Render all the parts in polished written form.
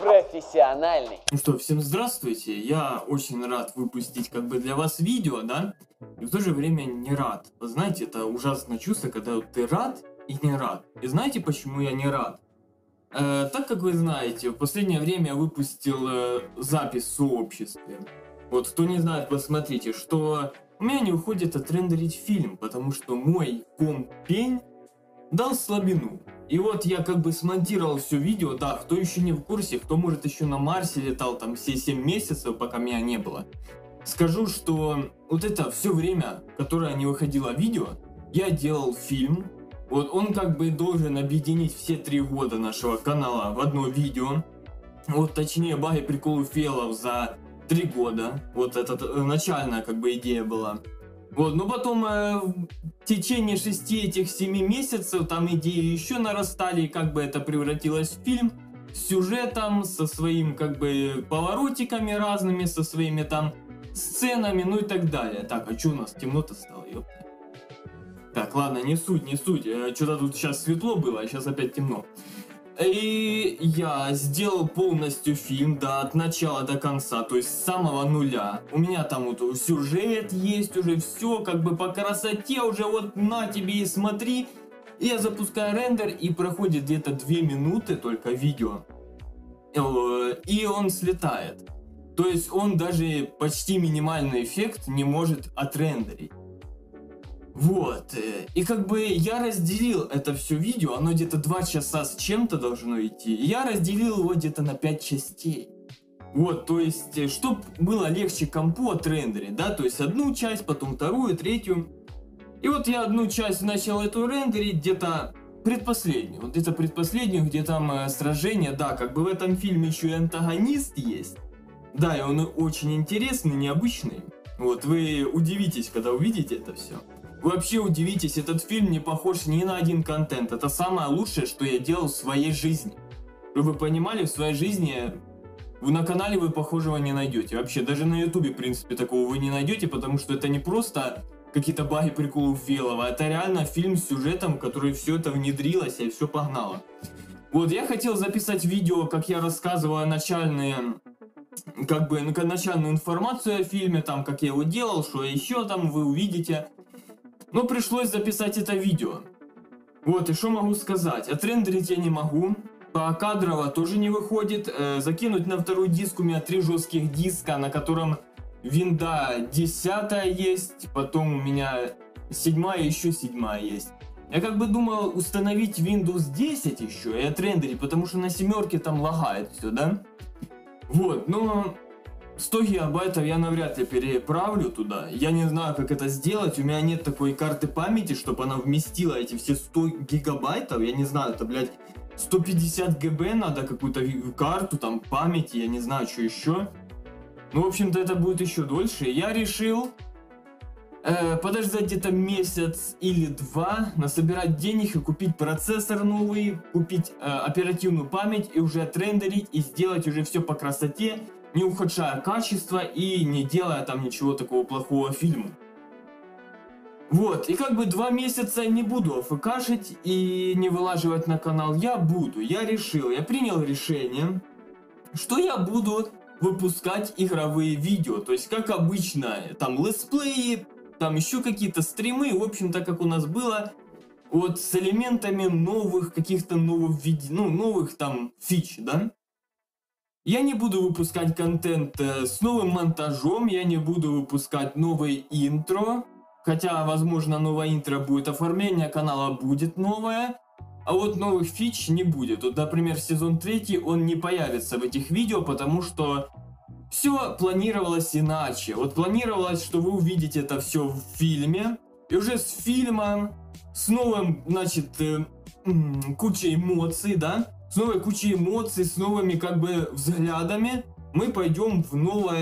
профессиональный. Ну что, всем здравствуйте, я очень рад выпустить для вас видео, да, и в то же время не рад. Вы знаете, это ужасное чувство, когда ты рад и не рад. И знаете, почему я не рад? Так как вы знаете, в последнее время я выпустил запись в сообществе. Вот, кто не знает, посмотрите, что у меня не уходит отрендерить фильм, потому что мой комп-пень дал слабину. И вот я смонтировал все видео, да, кто еще не в курсе, кто может еще на Марсе летал там все 7 месяцев, пока меня не было. Скажу, что вот это все время, которое не выходило видео, я делал фильм. Вот он должен объединить все 3 года нашего канала в одно видео. Вот точнее баги приколов фейлов за 3 года. Вот это начальная идея была. Вот, но потом в течение 6 этих 7 месяцев там идеи еще нарастали, и это превратилось в фильм с сюжетом, со своим поворотиками разными, со своими там сценами, ну и так далее. Так, а что у нас темно-то стало, ёпта? Так, ладно, не суть. Что-то тут сейчас светло было, а сейчас опять темно. И я сделал полностью фильм, да, от начала до конца, то есть с самого нуля. У меня там вот сюжет есть, уже все по красоте, уже вот на тебе и смотри. И я запускаю рендер, и проходит где-то 2 минуты только видео. И он слетает. То есть он даже почти минимальный эффект не может отрендерить. Вот, и я разделил это все видео, оно где-то 2 часа с чем-то должно идти, и я разделил его где-то на 5 частей. Вот, то есть, чтобы было легче компу отрендерить, да, то есть одну часть, потом вторую, третью. И вот я одну часть начал эту рендерить, где-то предпоследнюю, где там сражение, да, в этом фильме еще и антагонист есть. Да, и он очень интересный, необычный. Вот, вы удивитесь, когда увидите это все. Вы вообще удивитесь, этот фильм не похож ни на один контент. Это самое лучшее, что я делал в своей жизни. Чтобы вы понимали, в своей жизни на канале вы похожего не найдете. Вообще, даже на ютубе, в принципе, такого вы не найдете, потому что это не просто какие-то баги, приколы фейлов, а это реально фильм с сюжетом, в который все это внедрилось и все погнало. Вот, я хотел записать видео, как я рассказываю начальную информацию о фильме, там, как я его делал, что еще там вы увидите. Но пришлось записать это видео. Вот, и что могу сказать? Отрендерить я не могу. Покадрово тоже не выходит. Закинуть на второй диск у меня 3 жестких диска, на котором винда 10 есть. Потом у меня 7 и еще 7 есть. Я думал установить Windows 10 еще и отрендерить, потому что на 7 там лагает все, да? Вот, но 100 гигабайтов я навряд ли переправлю туда. Я не знаю, как это сделать. У меня нет такой карты памяти, чтобы она вместила эти все 100 гигабайтов. Я не знаю, это, блядь, 150 ГБ надо, какую-то карту, там, памяти, я не знаю, что еще. Ну, в общем-то, это будет еще дольше. Я решил подождать где-то месяц или 2, насобирать денег и купить процессор новый, купить оперативную память и уже отрендерить и сделать уже все по красоте, не ухудшая качество и не делая там ничего такого плохого фильму. Вот, и 2 месяца не буду АФКшить и не вылаживать на канал. Я принял решение, что я буду выпускать игровые видео. То есть, как обычно, там летсплеи, там еще какие-то стримы, в общем-то, как у нас было, вот с элементами новых, каких-то новых там фич, да? Я не буду выпускать контент с новым монтажом, я не буду выпускать новое интро, хотя, возможно, новое интро будет, оформление канала будет новое, а вот новых фич не будет. Вот, например, сезон 3, он не появится в этих видео, потому что все планировалось иначе. Вот планировалось, что вы увидите это все в фильме, и уже с фильмом, с новым, кучей эмоций, да? С новой кучей эмоций, с новыми взглядами мы пойдем в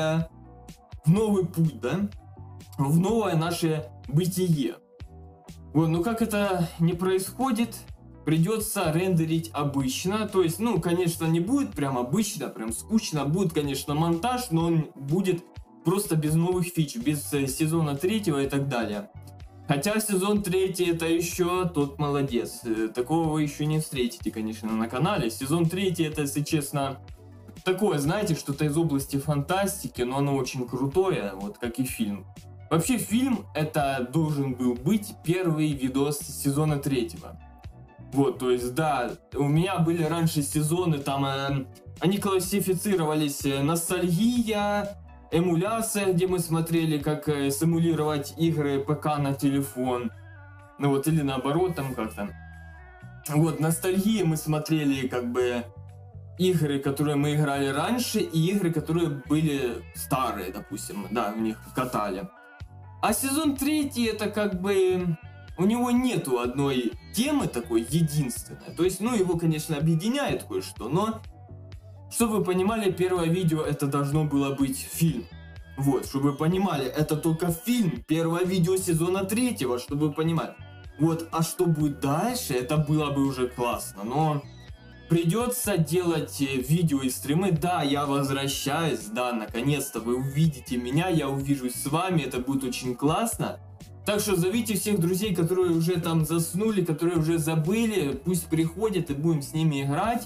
новый путь, да? В новое наше бытие. Вот, но как это не происходит, придется рендерить обычно. То есть, конечно, не будет прям обычно, прям скучно. Будет, конечно, монтаж, но он будет просто без новых фич, без сезона 3 и так далее. Хотя сезон 3 это еще тот молодец. Такого вы еще не встретите, конечно, на канале. Сезон 3 это, если честно, такое, знаете, что-то из области фантастики, но оно очень крутое, вот как и фильм. Вообще фильм это должен был быть первый видос сезона 3. Вот, то есть, да, у меня были раньше сезоны, там они классифицировались ностальгия, эмуляция, где мы смотрели, как симулировать игры ПК на телефон. Ну вот, или наоборот, там как-то. Вот, ностальгия мы смотрели как бы игры, которые мы играли раньше, и игры, которые были старые, допустим, да, в них катали. А сезон 3 это как бы... У него нету одной темы такой единственной. То есть, ну, его, конечно, объединяет кое-что, но... Чтобы вы понимали, первое видео это должно было быть фильм. Вот, чтобы вы понимали, это только фильм, первое видео сезона 3, чтобы вы понимали. Вот, а что будет дальше, это было бы уже классно, но... Придется делать видео и стримы. Да, я возвращаюсь, да, наконец-то вы увидите меня, я увижусь с вами, это будет очень классно. Так что зовите всех друзей, которые уже там заснули, которые уже забыли, пусть приходят и будем с ними играть.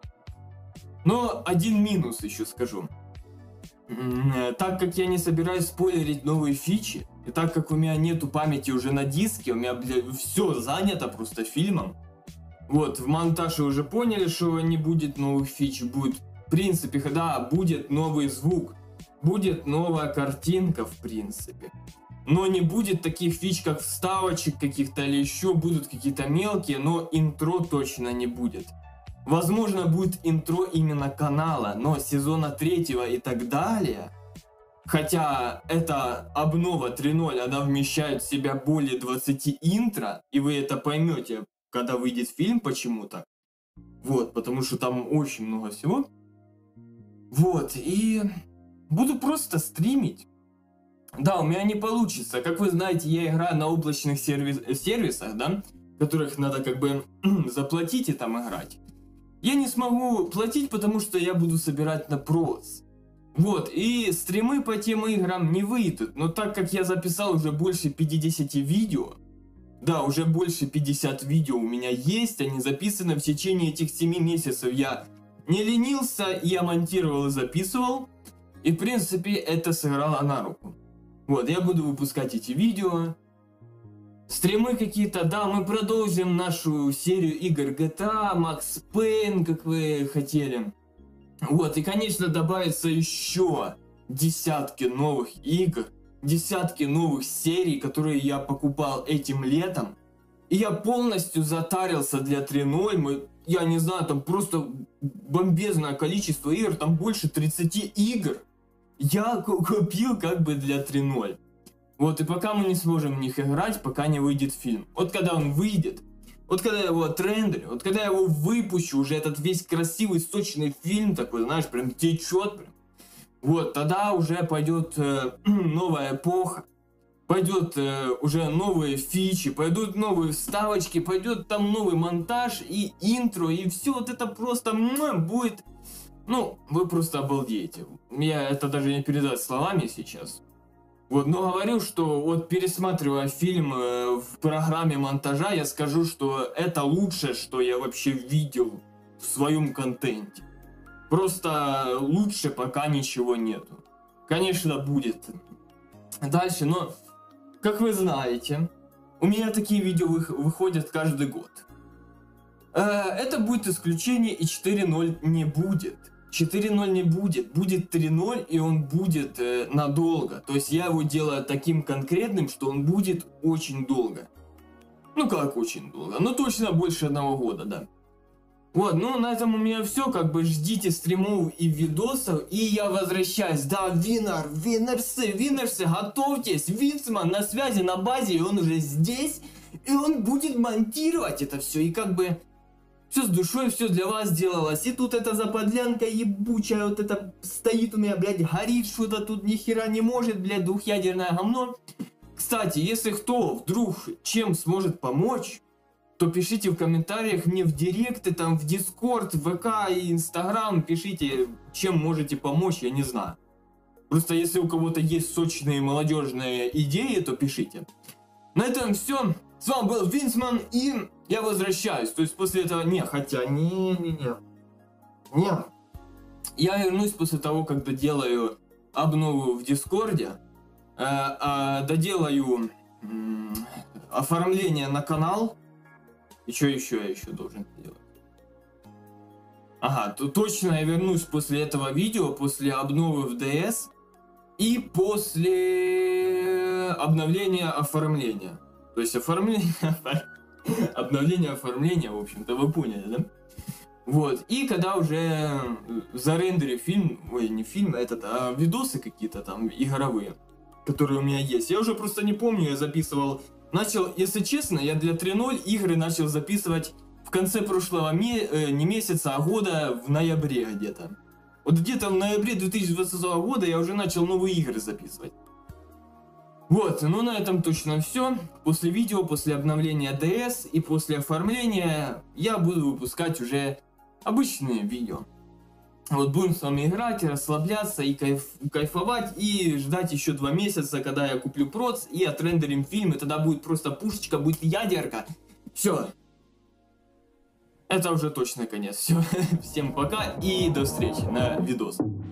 Но один минус еще скажу. Так как я не собираюсь спойлерить новые фичи, и так как у меня нету памяти уже на диске, у меня, все занято просто фильмом. Вот, в монтаже уже поняли, что не будет новых фич, будет, в принципе, да, будет новый звук, будет новая картинка, в принципе. Но не будет таких фич, как вставочек каких-то или еще, будут какие-то мелкие, но интро точно не будет. Возможно, будет интро именно канала, но сезона 3 и так далее. Хотя эта обнова 3.0, она вмещает в себя более 20 интро, и вы это поймете, когда выйдет фильм почему-то. Вот, потому что там очень много всего. Вот, и буду просто стримить. Да, у меня не получится. Как вы знаете, я играю на облачных сервисах, да, которых надо как бы заплатить и там играть. Я не смогу платить, потому что я буду собирать на прос. Вот, и стримы по тем играм не выйдут. Но так как я записал уже больше 50 видео, да, уже больше 50 видео у меня есть, они записаны в течение этих 7 месяцев. Я не ленился, я монтировал и записывал. И, в принципе, это сыграло на руку. Вот, я буду выпускать эти видео. Стримы какие-то, да, мы продолжим нашу серию игр GTA, Max Payne, как вы хотели. Вот, и, конечно, добавится еще десятки новых игр. Десятки новых серий, которые я покупал этим летом. И я полностью затарился для 3.0. Я не знаю, там просто бомбезное количество игр. Там больше 30 игр. Я купил как бы для 3.0. Вот, и пока мы не сможем в них играть, пока не выйдет фильм. Вот когда он выйдет, вот когда я его отрендерю, вот когда я его выпущу, уже этот весь красивый, сочный фильм такой, знаешь, прям течет прям. Вот, тогда уже пойдет новая эпоха, пойдет уже новые фичи, пойдут новые вставочки, пойдет там новый монтаж и интро, и все вот это просто будет, ну, вы просто обалдеете. Я это даже не передать словами сейчас. Вот, но говорю, что вот пересматривая фильм в программе монтажа, я скажу, что это лучшее, что я вообще видел в своем контенте. Просто лучше пока ничего нету. Конечно, будет дальше, но, как вы знаете, у меня такие видео выходят каждый год. Это будет исключение, и 4.0 не будет. 4.0 не будет, будет 3.0, и он будет надолго. То есть я его делаю таким конкретным, что он будет очень долго. Ну как очень долго? Ну точно больше 1 года, да. Вот, ну на этом у меня все, как бы ждите стримов и видосов, и я возвращаюсь. Да, Виннерсы, готовьтесь, Винсман на связи, на базе, и он уже здесь, и он будет монтировать это все, и как бы все с душой, все для вас делалось, и тут эта заподлянка ебучая, вот это стоит у меня, блядь, горит что-то тут, ни хера не может, блядь, двухъядерное говно. Кстати, если кто вдруг чем сможет помочь, то пишите в комментариях мне в директы, там в Дискорд, ВК и Инстаграм, пишите, чем можете помочь, я не знаю. Просто если у кого-то есть сочные молодежные идеи, то пишите. На этом все. С вами был Винсман, и я возвращаюсь. То есть после этого... Не. Я вернусь после того, как доделаю обнову в Дискорде, доделаю оформление на канал. И что еще я еще должен сделать? Ага, то точно я вернусь после этого видео, после обновы в DS и после обновления оформления. То есть обновление оформления, в общем-то, вы поняли, да? Вот, и когда уже зарендерю фильм, ой, не фильм, а видосы какие-то там игровые, которые у меня есть. Я уже просто не помню, я записывал, начал, если честно, я для 3.0 игры начал записывать в конце прошлого не месяца, а года в ноябре где-то. Вот где-то в ноябре 2020 года я уже начал новые игры записывать. Вот, ну на этом точно все. После видео, после обновления DS и после оформления я буду выпускать уже обычные видео. Вот будем с вами играть, расслабляться и кайфовать, и ждать еще 2 месяца, когда я куплю проц и отрендерим фильм, и тогда будет просто пушечка, будет ядерка. Все. Это уже точно конец. Все. Всем пока и до встречи на видос.